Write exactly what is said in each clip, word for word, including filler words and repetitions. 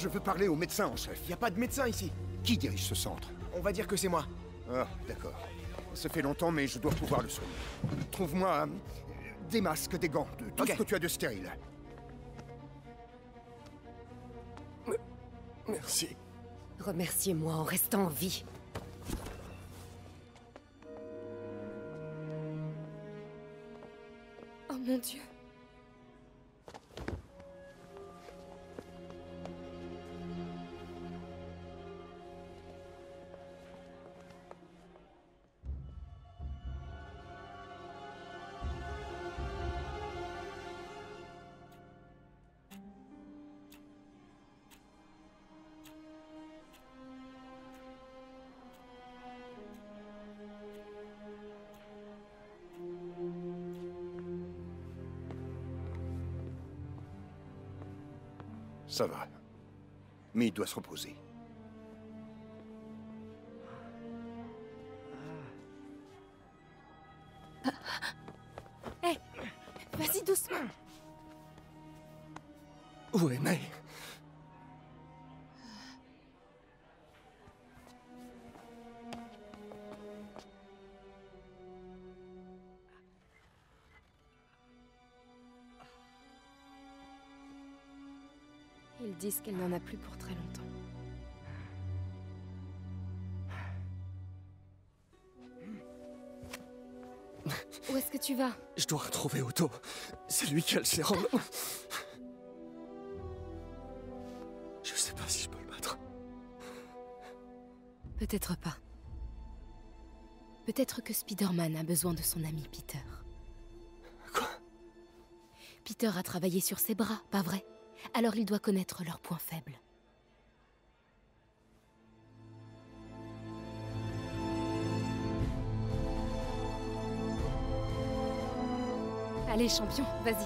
je veux parler au médecin en chef. Y a pas de médecin ici. Qui dirige ce centre? On va dire que c'est moi. Ah, d'accord. Ça fait longtemps, mais je dois pouvoir le soigner. Trouve-moi euh, des masques, des gants, de tout Ok. ce que tu as de stérile. Merci. Remerciez-moi en restant en vie. Oh mon Dieu. Ça va. Mais il doit se reposer. Hé, hey, vas-y doucement. Où est May? Ils disent qu'elle n'en a plus pour très longtemps. Où est-ce que tu vas? Je dois retrouver Otto. C'est lui qui a le sérum. Je sais pas si je peux le battre. Peut-être pas. Peut-être que Spider-Man a besoin de son ami Peter. Quoi? Peter a travaillé sur ses bras, pas vrai? Alors il doit connaître leurs points faibles. Allez, champion, vas-y.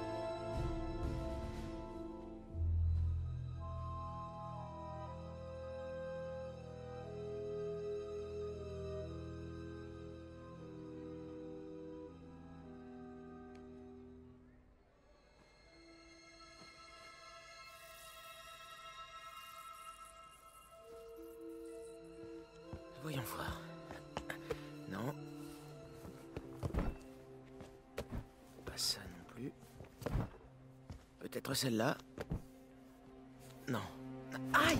Voyons voir. Non. Pas ça non plus. Peut-être celle-là. Non. Aïe!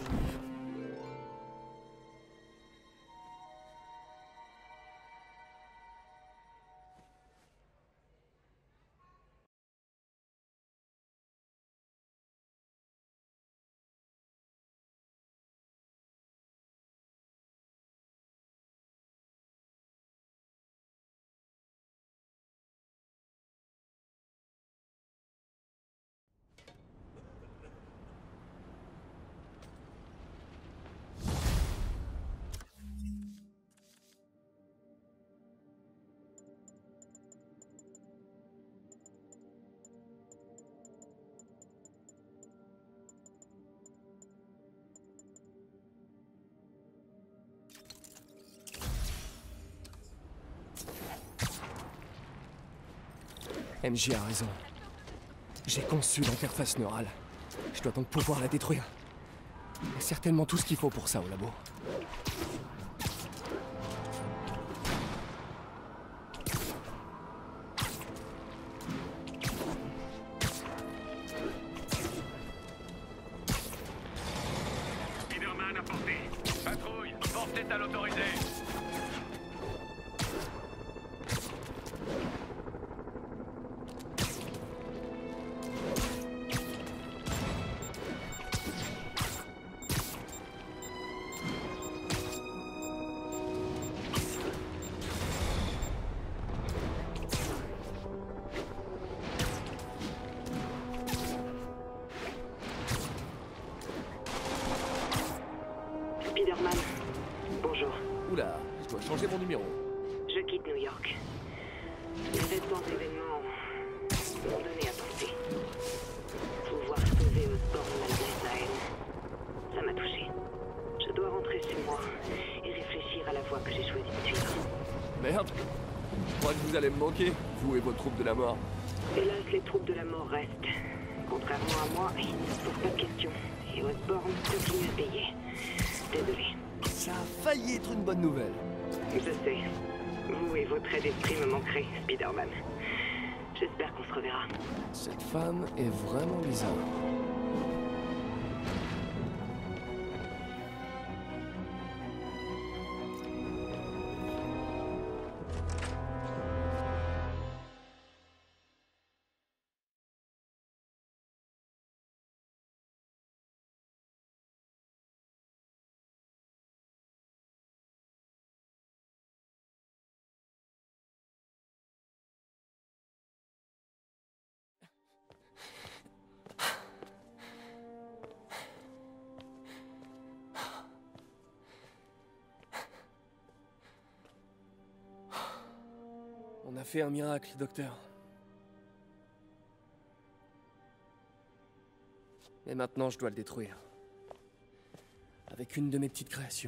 M J a raison. J'ai conçu l'interface neurale. Je dois donc pouvoir la détruire. Il y a certainement tout ce qu'il faut pour ça au labo. Spider-Man à portée. Patrouille, porte est à l'autorisé. Spider-Man, bonjour. Oula, je dois changer mon numéro. Je quitte New York. Les récents événements m'ont donné à penser. Pouvoir sauver Osborn malgré sa haine, ça m'a touché. Je dois rentrer chez moi et réfléchir à la voie que j'ai choisi de suivre. Merde. Je crois que vous allez me manquer, vous et vos troupes de la mort. Hélas, les troupes de la mort restent. Contrairement à moi, ils ne se posent pas de questions. et Osborn continue à payer. Désolé. Ça a failli être une bonne nouvelle. Je sais. Vous et vos traits d'esprit me manquerez, Spider-Man. J'espère qu'on se reverra. Cette femme est vraiment bizarre. On a fait un miracle, docteur. Mais maintenant, je dois le détruire. Avec une de mes petites créations.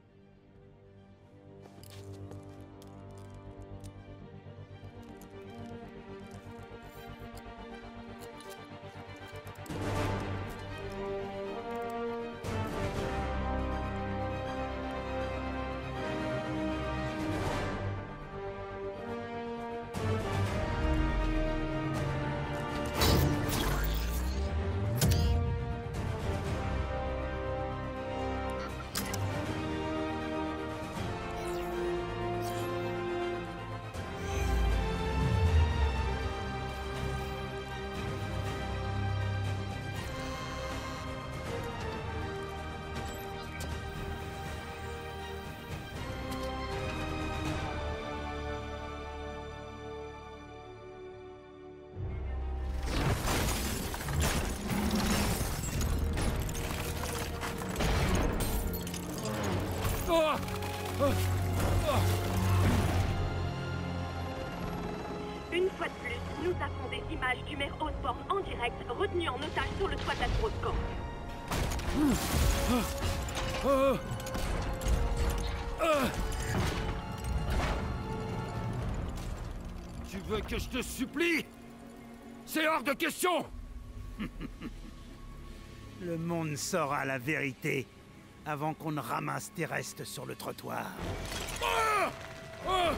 Une fois de plus, nous avons des images du maire Osborn en direct, retenu en otage sur le toit d'Astroscorp. Tu veux que je te supplie? C'est hors de question! Le monde saura la vérité avant qu'on ne ramasse tes restes sur le trottoir. Ah! Ah!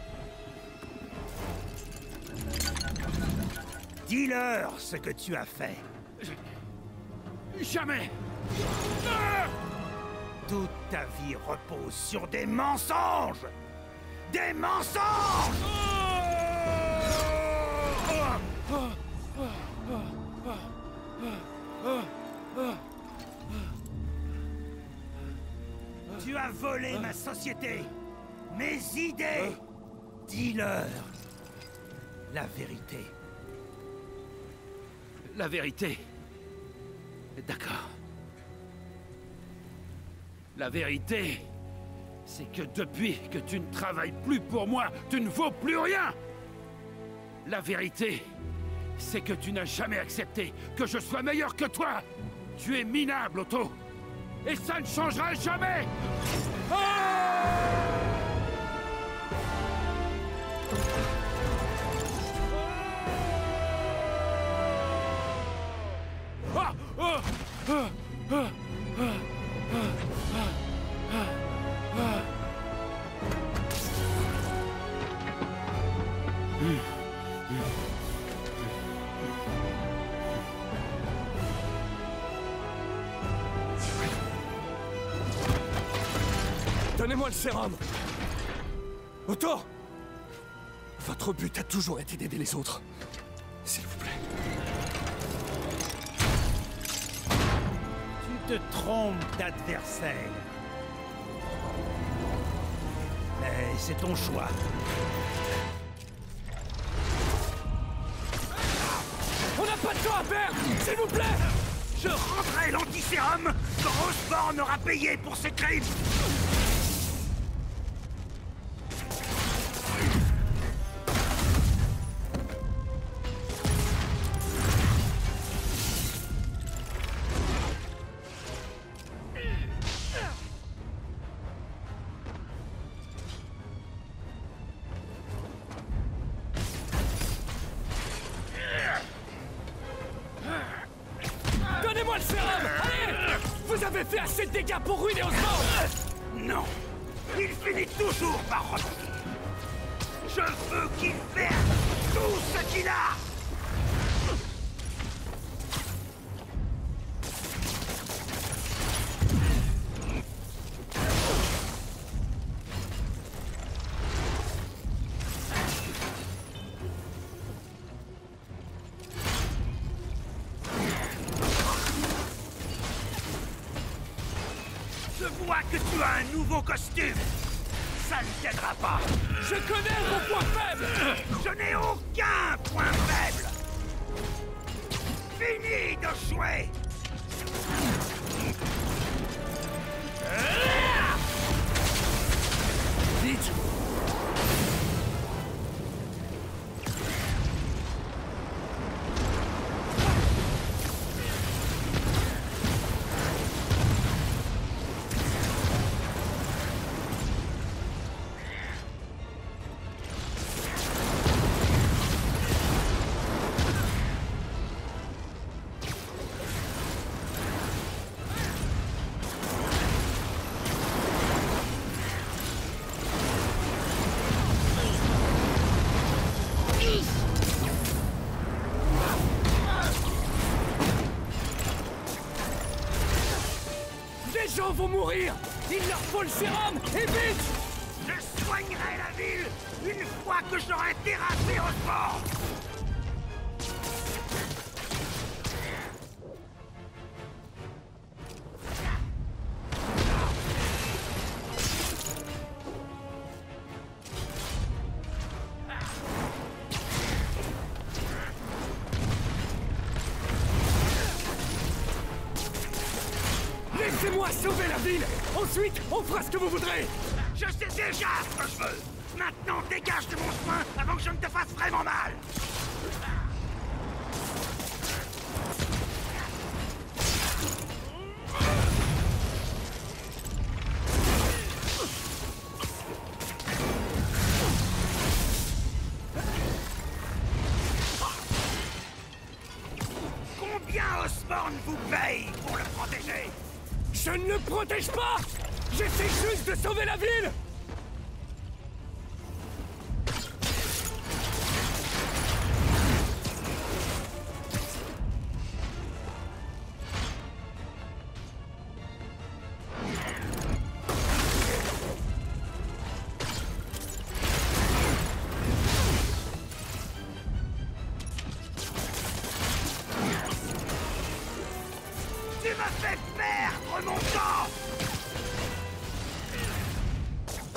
Dis-leur ce que tu as fait. Jamais! Ah! Toute ta vie repose sur des mensonges! Des mensonges! Tu as volé ma société, mes idées. Dis-leur la vérité. La vérité. D'accord. La vérité, c'est que depuis que tu ne travailles plus pour moi, tu ne vaux plus rien. La vérité, c'est que tu n'as jamais accepté que je sois meilleur que toi. Tu es minable, Otto. Et ça ne changera jamais. Ah! Ah! Ah! Ah! Ah! Donnez-moi le sérum! Otto! Votre but a toujours été d'aider les autres. S'il vous plaît. Tu te trompes d'adversaire. Mais c'est ton choix. On n'a pas de temps à perdre! S'il vous plaît! Je rendrai l'antisérum quand Osborn aura payé pour ses crimes. Donnez-moi le sérum! Allez! assez de dégâts pour ruiner Osborn! Non. Il finit toujours par revenir. Je veux qu'il perde tout ce qu'il a. Je vois que tu as un nouveau costume. Ça ne t'aidera pas. Je connais mon point faible! Je n'ai aucun point faible. Fini de jouer. Vite! Les gens vont mourir! Il leur faut le sérum! Et vite! Je soignerai la ville une fois que j'aurai terrassé Osborn. Laissez-moi sauver la ville! Ensuite, on fera ce que vous voudrez! Je sais déjà ce que je veux. Maintenant, dégage de mon chemin avant que je ne te fasse vraiment mal. Combien Osborn vous paye pour le protéger? Je ne le protège pas! J'essaie juste de sauver la ville! Tu m'as fait perdre mon temps!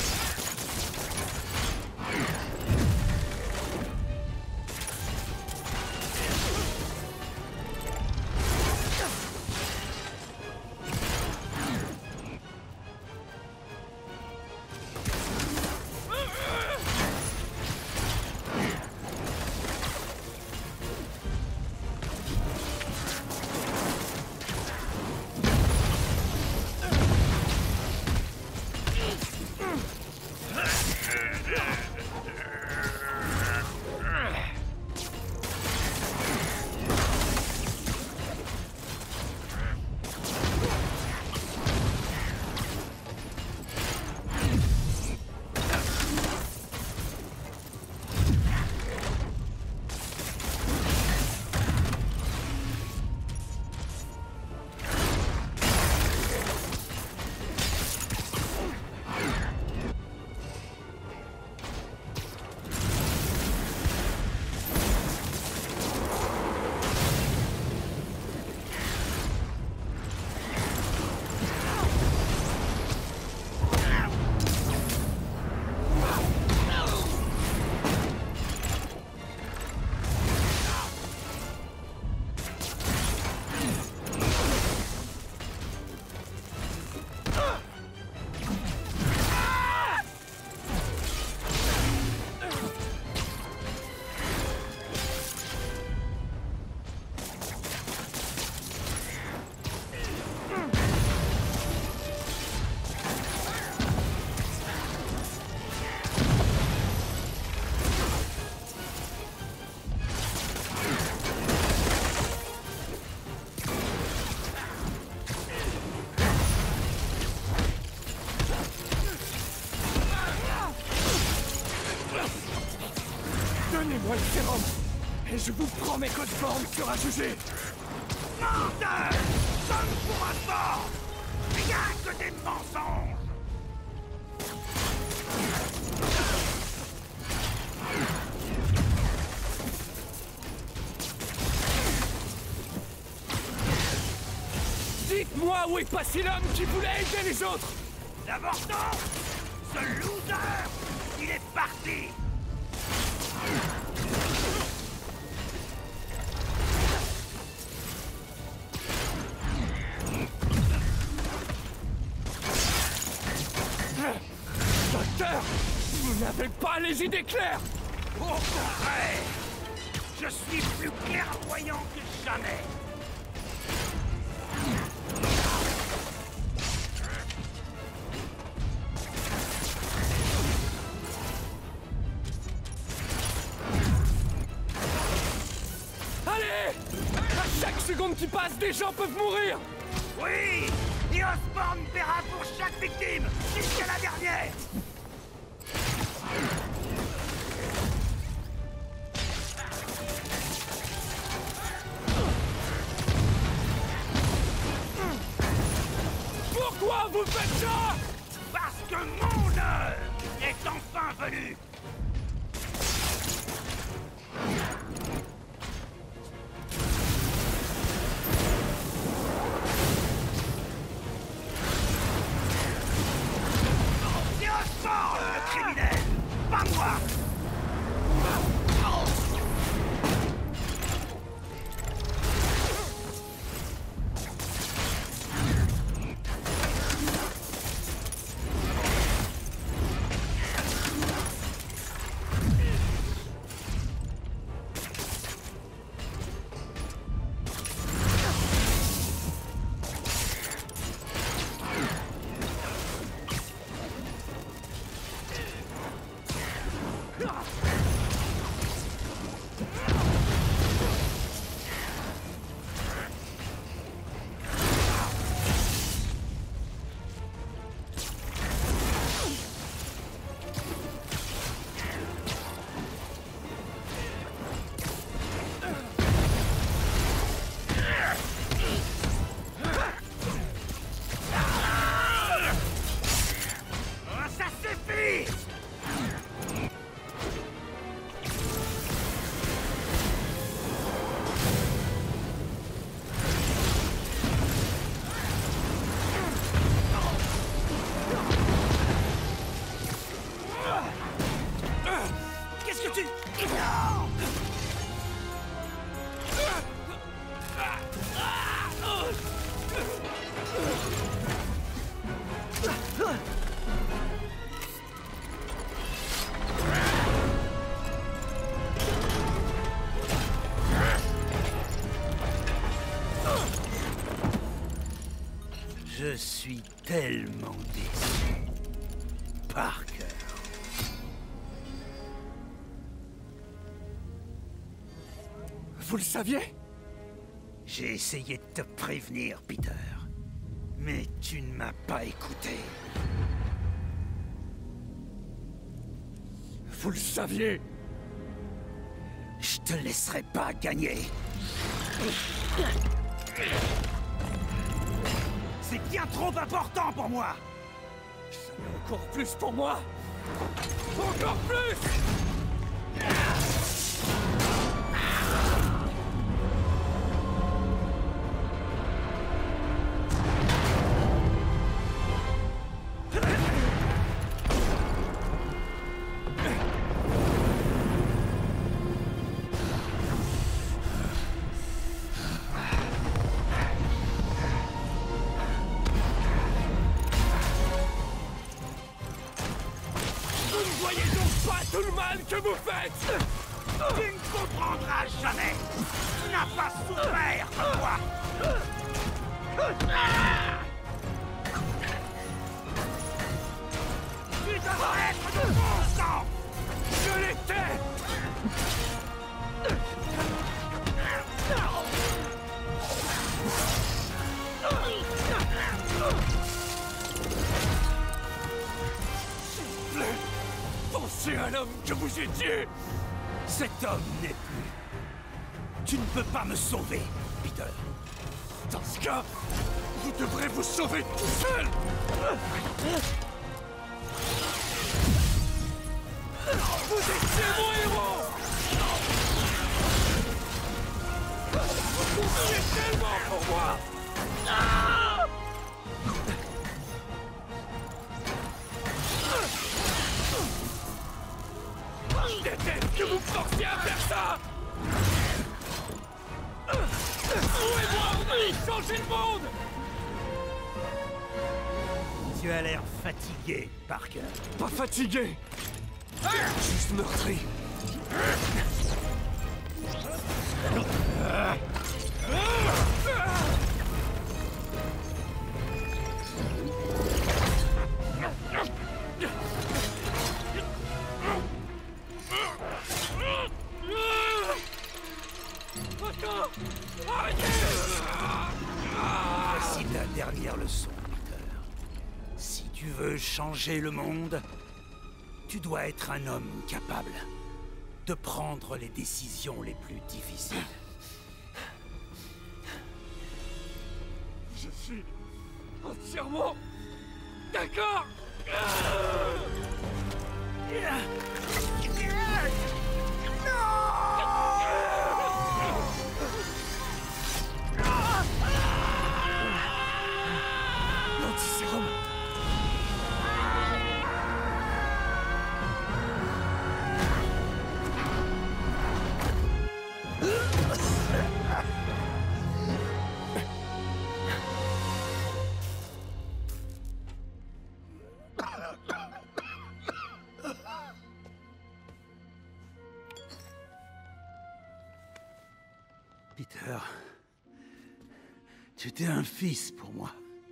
Donnez-moi le sérum, et je vous promets qu'Osborn sera jugé. Menteur! Ça ne pourra pas! Rien que des mensonges! Dites-moi où est passé l'homme qui voulait aider les autres! L'avorton! Ce loser! Il est parti! Docteur! Vous n'avez pas les idées claires! Au contraire! Je suis plus clairvoyant que jamais! Allez! À chaque seconde qui passe, des gens peuvent mourir! Oui! Et Osborn paiera pour chaque victime, jusqu'à la dernière! Pourquoi vous faites ça? Parce que mon heure est enfin venue! C'est Osborn, le criminel! Pas moi! Ça suffit! Qu'est-ce que tu... Non! Je suis tellement déçu. Parker. Vous le saviez? J'ai essayé de te prévenir, Peter. Mais tu ne m'as pas écouté. Vous le saviez? Je te laisserai pas gagner. C'est bien trop important pour moi. Ça l'est encore plus pour moi! Encore plus! Vous ne voyez donc pas tout le mal que vous faites! Tu ne comprendras jamais. Tu n'as pas souffert comme moi. Tu devrais être de bon sang. Je l'étais! S'il vous plaît, pensez à l'homme que vous étiez! Cet homme n'est plus. Tu ne peux pas me sauver, Peter. Dans ce cas, vous devrez vous sauver tout seul. Vous étiez mon héros. Vous comptiez tellement pour moi. Ah! Je déteste que vous forciez à faire ça. Trouvez-moi et changez le monde. Tu as l'air fatigué, Parker. Pas fatigué. Juste meurtri. Voici ta dernière leçon, Peter. Si tu veux changer le monde, tu dois être un homme capable de prendre les décisions les plus difficiles. Je suis entièrement d'accord. L'antisérum. Peter, tu étais un fils pour moi.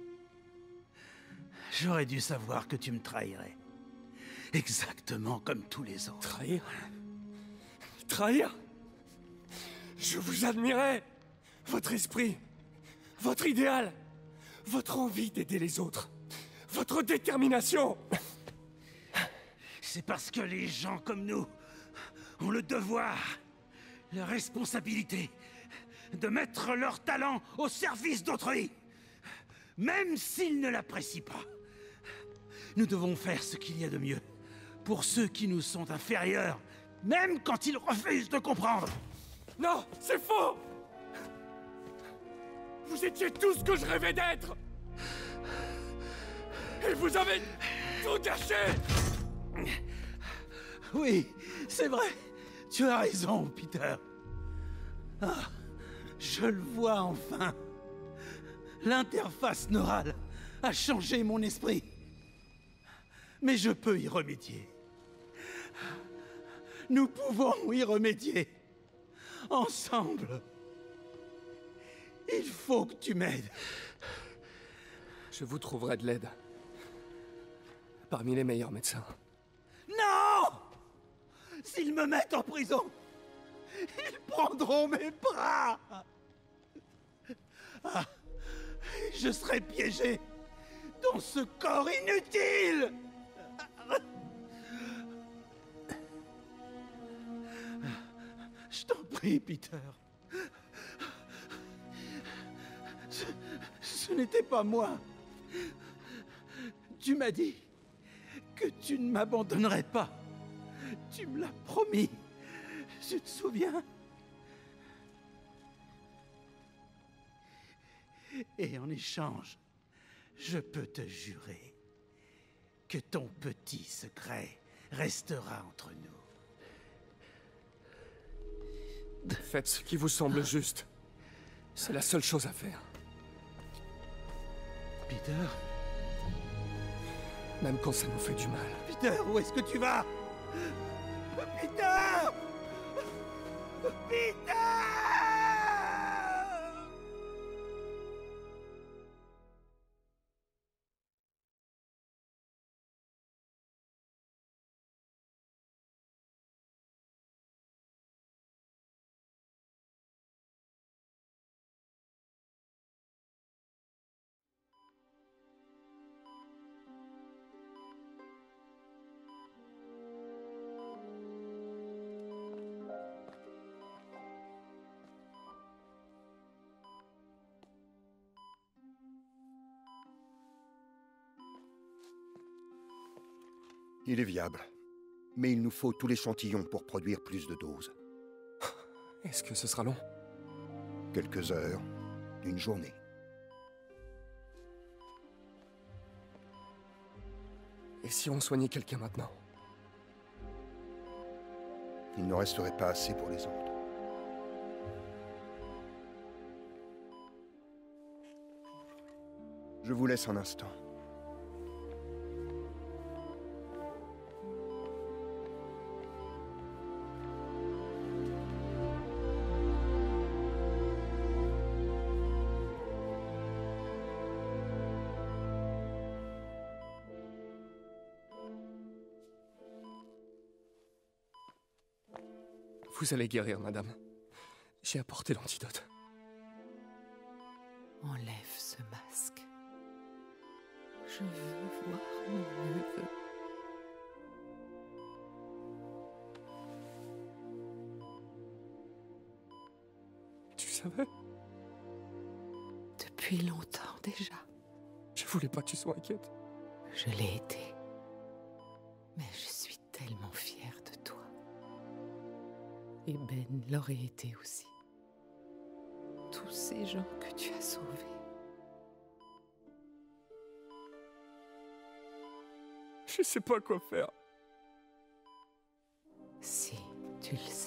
J'aurais dû savoir que tu me trahirais. Exactement comme tous les autres. Trahir? Trahir? Je vous admirais. Votre esprit, votre idéal, votre envie d'aider les autres, votre détermination. C'est parce que les gens comme nous ont le devoir, la responsabilité de mettre leur talent au service d'autrui, même s'ils ne l'apprécient pas. Nous devons faire ce qu'il y a de mieux pour ceux qui nous sont inférieurs, même quand ils refusent de comprendre. Non, c'est faux! Vous étiez tout ce que je rêvais d'être! Et vous avez tout gâché! Oui, c'est vrai. Tu as raison, Peter. Ah, je le vois enfin. L'interface neurale a changé mon esprit. Mais je peux y remédier. Nous pouvons y remédier. Ensemble. Il faut que tu m'aides. Je vous trouverai de l'aide. Parmi les meilleurs médecins. Non! S'ils me mettent en prison, ils prendront mes bras. Ah, je serai piégé dans ce corps inutile. Je t'en prie, Peter. Ce, ce n'était pas moi. Tu m'as dit que tu ne m'abandonnerais pas. Tu me l'as promis. Tu te souviens? Et en échange, je peux te jurer que ton petit secret restera entre nous. Faites ce qui vous semble juste. C'est la seule chose à faire. Peter? Même quand ça nous fait du mal. Peter, où est-ce que tu vas? Peter! Peter! Il est viable. Mais il nous faut tout l'échantillon pour produire plus de doses. Est-ce que ce sera long? Quelques heures, une journée. Et si on soignait quelqu'un maintenant? Il n'en resterait pas assez pour les autres. Je vous laisse un instant. Vous allez guérir, madame. J'ai apporté l'antidote. Enlève ce masque. Je veux voir mon neveu. Tu savais? Depuis longtemps déjà. Je voulais pas que tu sois inquiète. Je l'ai été. Mais je suis tellement fière de toi. Et Ben l'aurait été aussi. Tous ces gens que tu as sauvés. Je sais pas quoi faire. Si, tu le sais.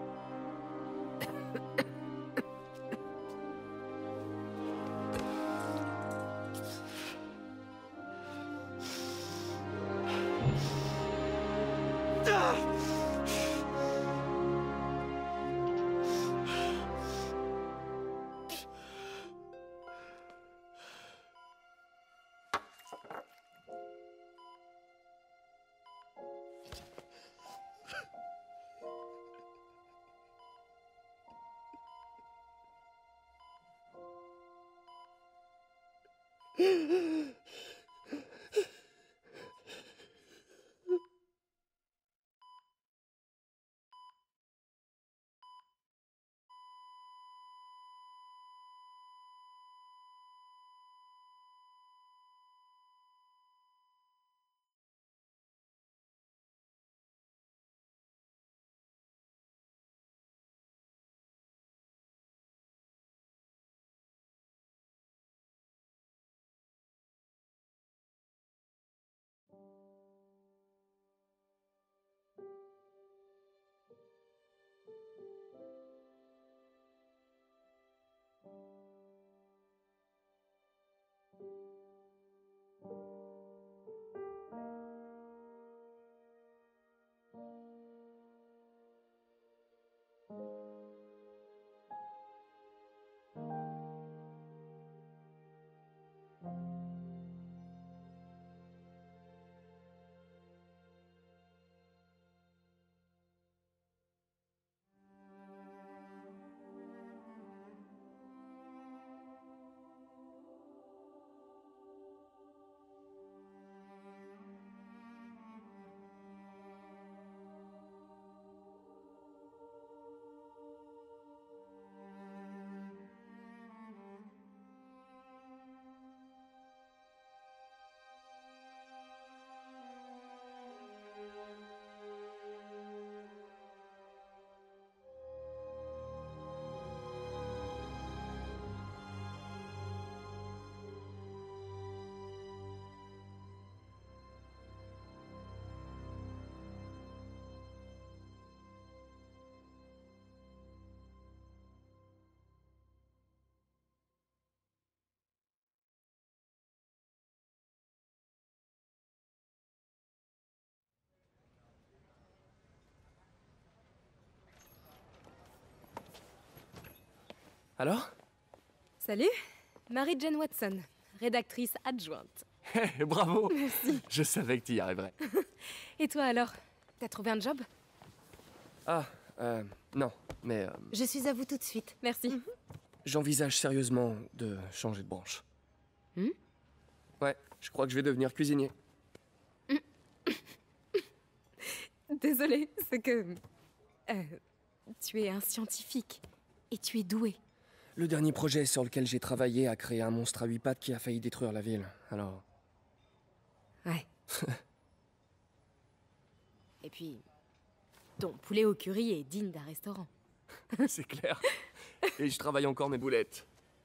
Alors? Salut, Marie-Jane Watson, rédactrice adjointe. Hé, bravo! Merci. Je savais que tu y arriverais. Et toi alors? T'as trouvé un job? Ah, euh, non, mais euh, Je suis à vous tout de suite. Merci. j'envisage sérieusement de changer de branche. Hmm? Ouais, je crois que je vais devenir cuisinier. Désolée, c'est que... euh, tu es un scientifique. Et tu es doué. Le dernier projet sur lequel j'ai travaillé a créé un monstre à huit pattes qui a failli détruire la ville, alors... Ouais. puis, ton poulet au curry est digne d'un restaurant. C'est clair. Et je travaille encore mes boulettes.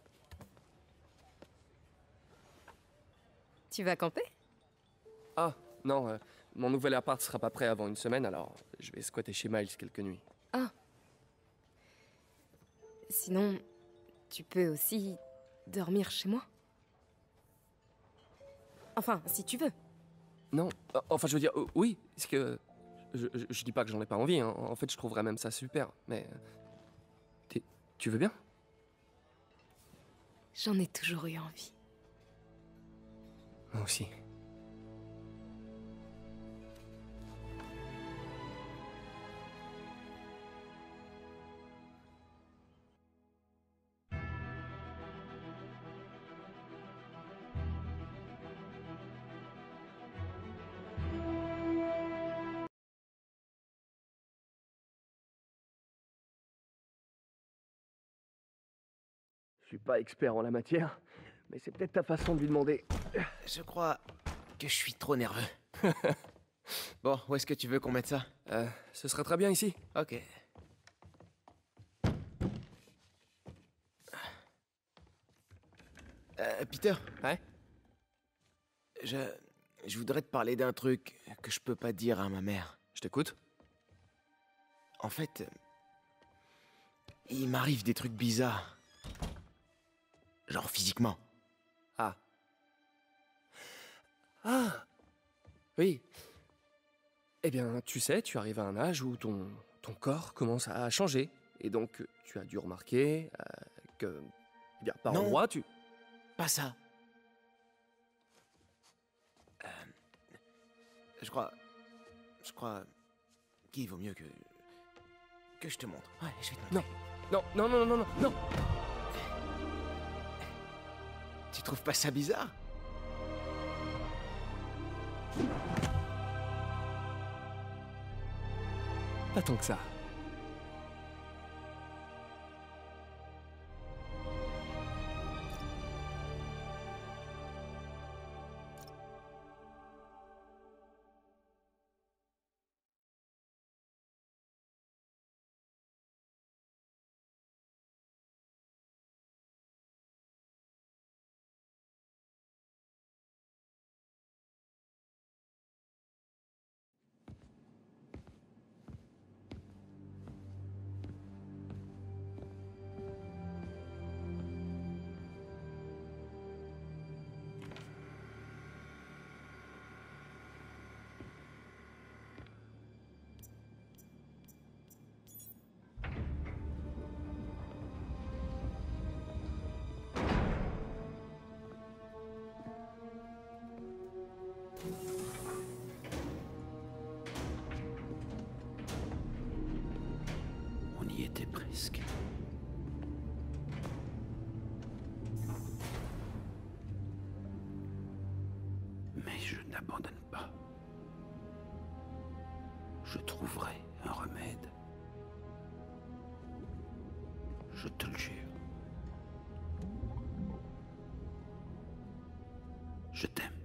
Tu vas camper? Ah, non, euh, mon nouvel appart sera pas prêt avant une semaine, alors je vais squatter chez Miles quelques nuits. Ah. Sinon, tu peux aussi dormir chez moi. Enfin, si tu veux. Non, euh, enfin je veux dire, euh, oui, parce que... Je, je, je dis pas que j'en ai pas envie, hein. En fait je trouverais même ça super, mais... t'es- Tu veux bien? J'en ai toujours eu envie. Moi aussi. Je suis pas expert en la matière, mais c'est peut-être ta façon de lui demander. Je crois que je suis trop nerveux. Bon, où est-ce que tu veux qu'on mette ça? Euh, ce serait très bien ici. Ok. Euh, Peter? Ouais? Je... Je voudrais te parler d'un truc que je peux pas dire à ma mère. Je t'écoute. En fait... Il m'arrive des trucs bizarres. Genre physiquement. Ah. Ah. Oui. Eh bien, tu sais, tu arrives à un âge où ton, ton corps commence à changer. Et donc, tu as dû remarquer euh, que, eh bien, par Non. endroits, tu... Pas ça. Euh, je crois... Je crois... qu'il vaut mieux que... Que je te montre. Ouais, je vais te montrer. Non, non, non, non, non, non, non. Tu trouves pas ça bizarre? Pas tant que ça. On y était presque. Mais je n'abandonne pas. Je trouverai un remède. Je te le jure. Je t'aime.